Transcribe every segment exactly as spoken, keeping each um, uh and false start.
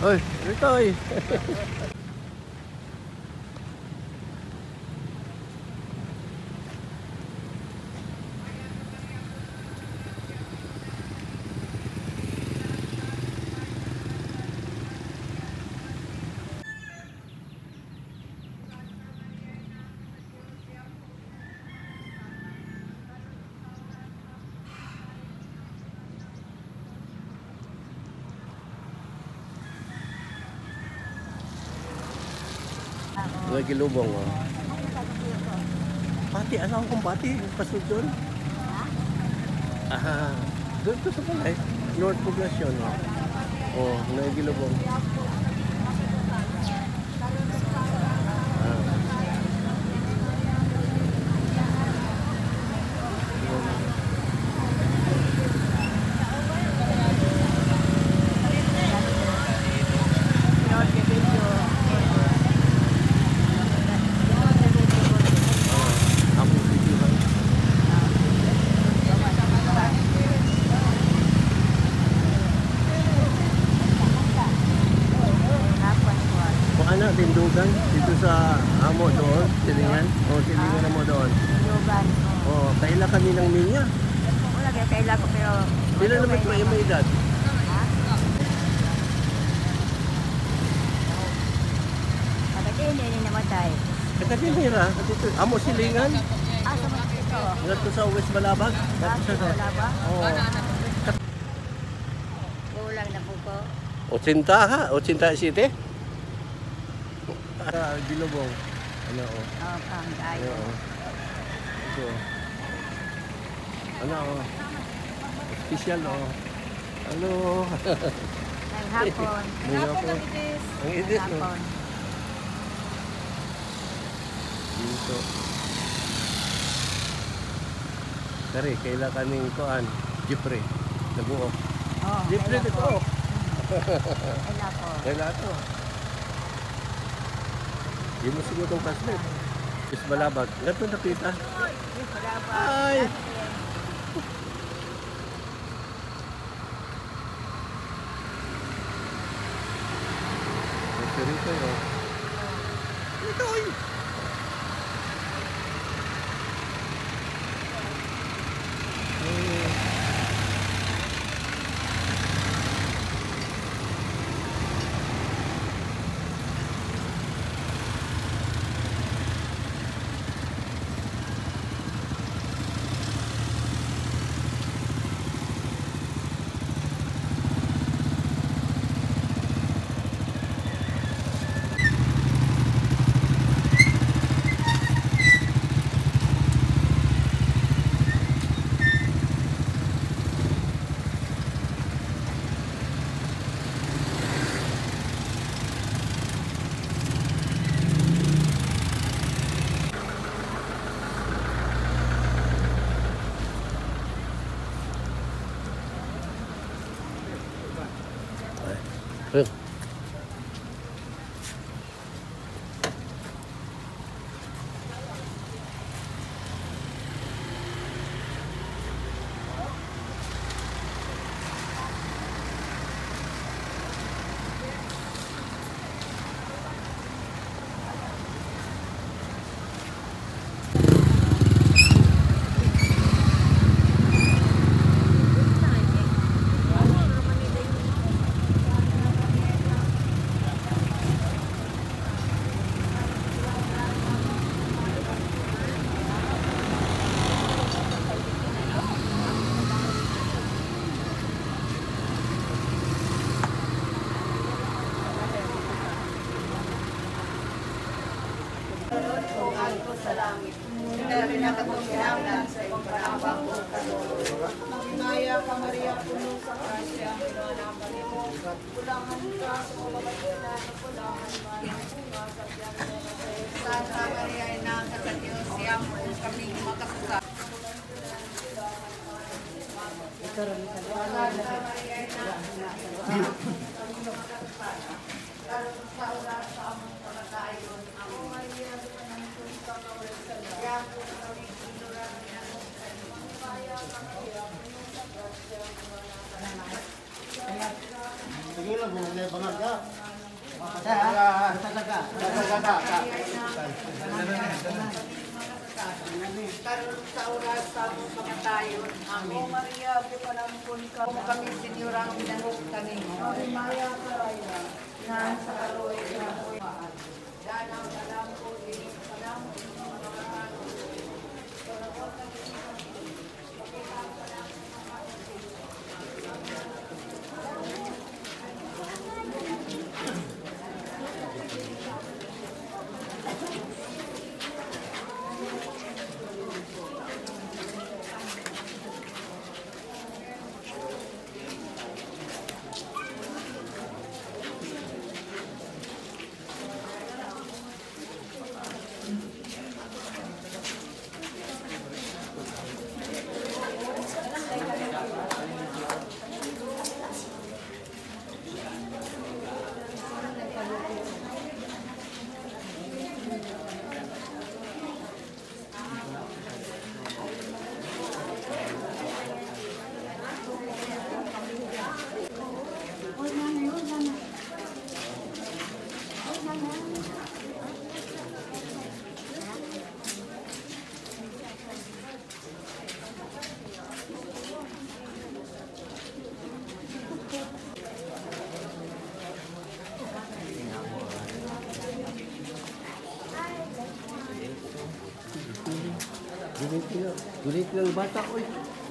Oy, Ritoy. Lagi lubong oh. Pati, asawa kong pati, pasod doon. Aha, doon to sa palay. North Poblacion oh. Oh, lagi lubong. Tindugan dito sa amo doon, silingan. O, silingan na mo doon. Tindugan. O, kaila kami ng minya. Wala kaya kaila ko pero... Sila naman ko yung may edad. Ha? Pagkati hindi namatay. Pagkati nila, amo silingan. Ah, sa mga ito. Dito sa West Balabag. Ah, sa Balabag? Oo. Kulang na po ko. Otsinta ha? Otsinta City? Ah, Bilobong. Ano o? Oo, pang tayo. Ano o? Ito. Ano o? Special o. Ano? Ang hapon. Ang hapon. Ang edit no? Dito. Kari, kaila kaning kuan. Jipre. Nabuo. Oo. Jipre dito. Kaila ko. Kaila to. Hindi mo siguro itong kaslet. Is Balabag. Lahat mo nakita? Ay! Ito rito yun. Ito yun! Rin. sa langit. Dahil pinakatungkilangan sa iyong panabang o kaluluwa. Maginaya ka, Maria, puno sa grasya, pinanaman mo. Kulangan ka sa mga babayanan, kulangan man ang bunga sa tiyang mga Santa Maria, ina sa Diyos, siyang po kaming makasasa. Santa Maria, ina sa oras sa among pagkakayon. Ako, Maria, Sige Ilang mo na bangal ka. Sa talaga. Karon sa oras sa among kamatayon. Amen. O Maria, pipanampun ka. Kung kami sinyurang minanok kanimo. Ave Maria, karaya. Nan sa karoy na ko'y maal. Danang salam ko, ining salam ko, mga mga Gulit lang bata, oy.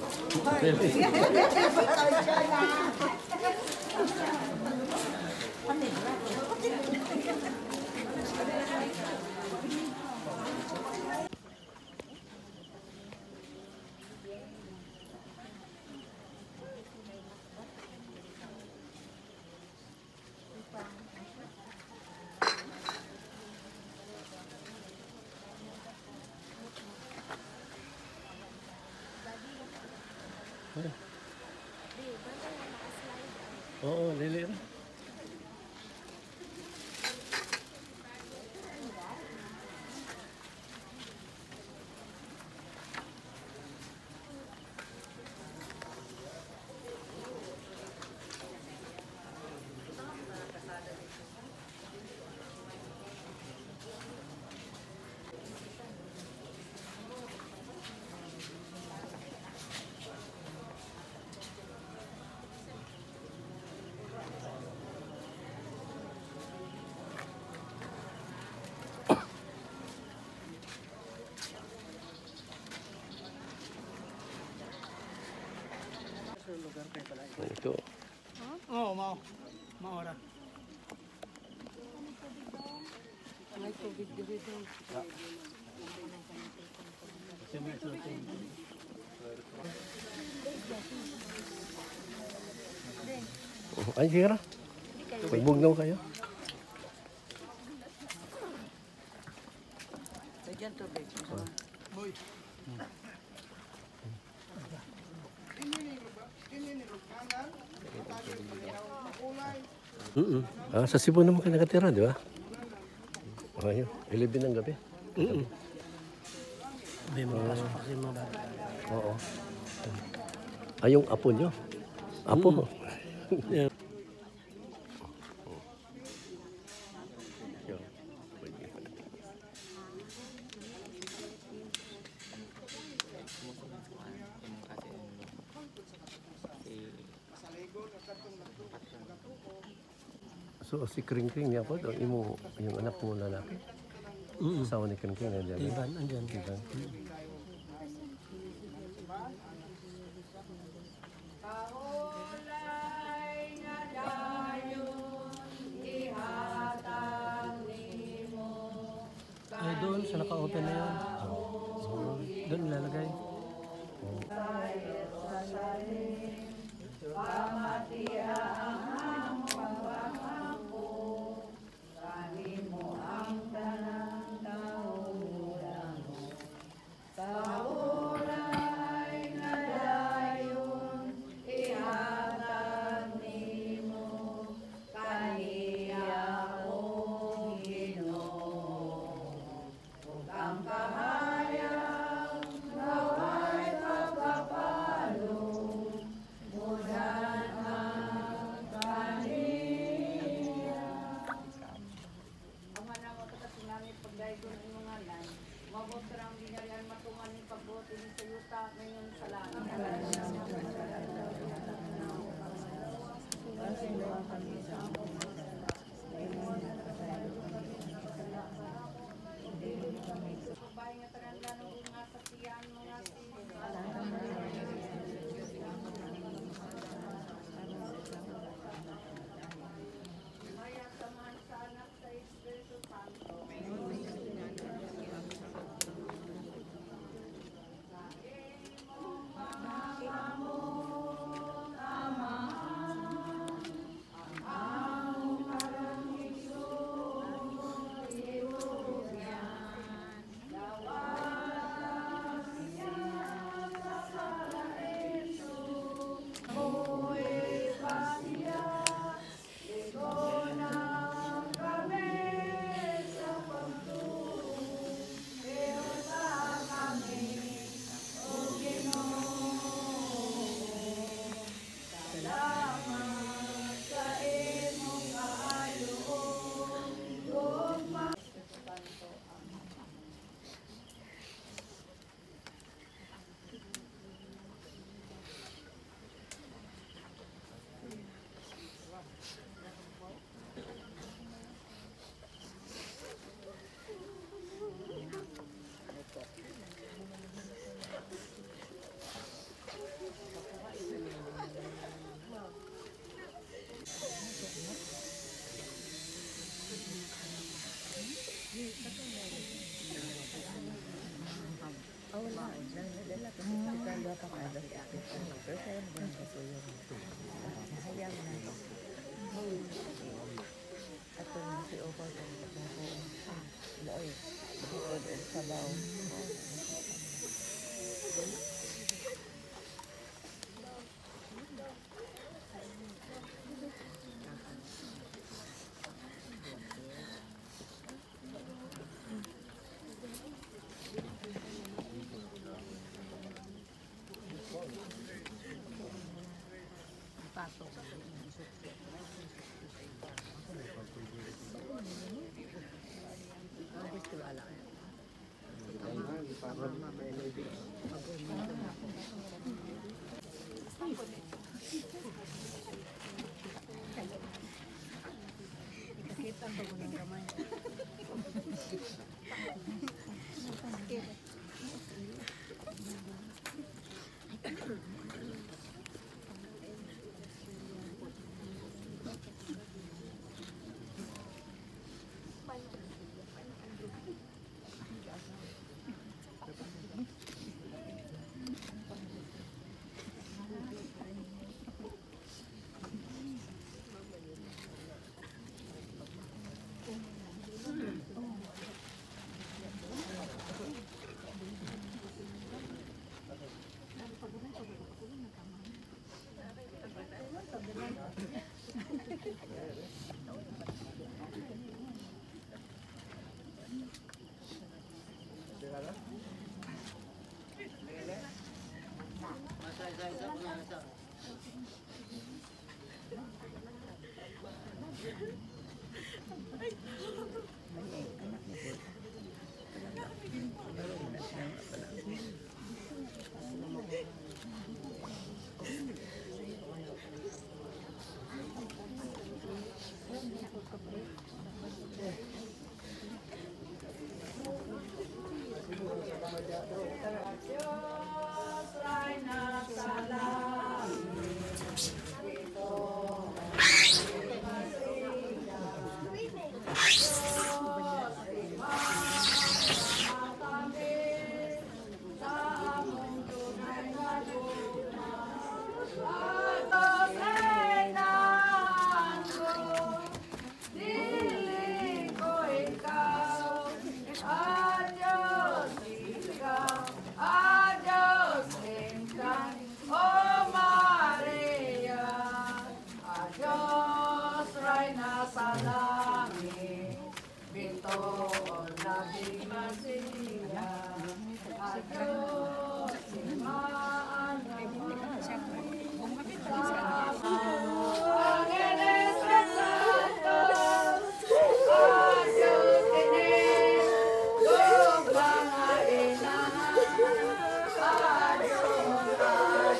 Oo, lili rin. Ito. Oo, mao. Maora. May tubig dito. Ay, sige na. Magbugnaw kayo. Lagyan tubig. Boy. Mm -mm. Ah, sa Cebu naman kayo nakatira, di ba? Ayun, eleven ng gabi. Mm -mm. May makapasok kasi mga bata. Oo. Ay, yung apo nyo? Apo mo? Yeah. So, si Kring Kring niya po, yung, yung anak mo lalaki? Mm -mm. Asawa ni Kring Kring, nandiyan. Ivan, andyan. Ivan. Ay, doon sa naka-open na yun. Doon ilalagay. Adios,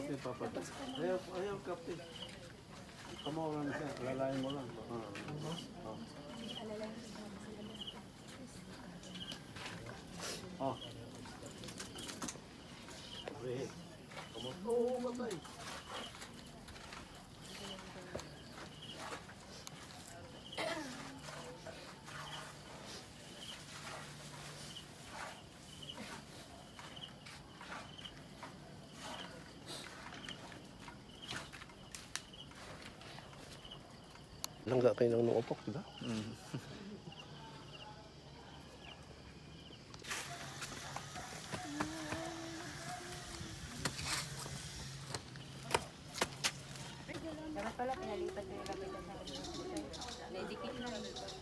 Kapte, papatay. Ayaw, ayaw, kapte. Kamo lang siya, lalayan mo lang. Ah. Oh. Oh. Wait. Kamo, oo, matay. Langga kayo nang nuupok, diba? Mm. Dapat pala pinalipat na yung lapit sa akin. Naidikit na.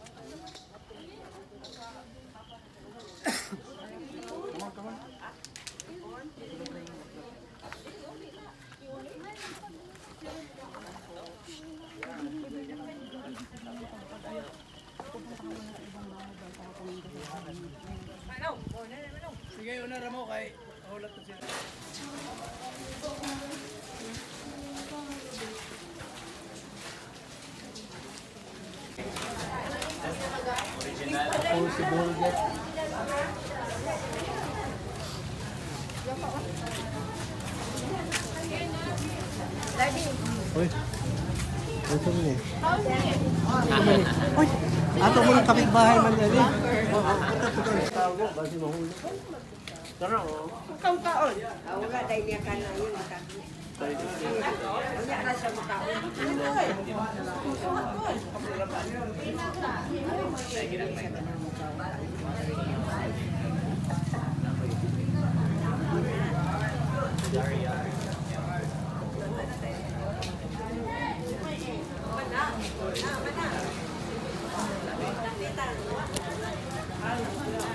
Come on, come on. Sige, una ramo kay hulat na sila. Original. Ako si Bulgat. Uy. Ito mo eh. Uy. Ato mo ng kapitbahay man yan eh. Tago, basi mahuli. Tara o. Kung kaon. Wala dahil niya ka na yun. Wala na siya makaon. Mana? Mana?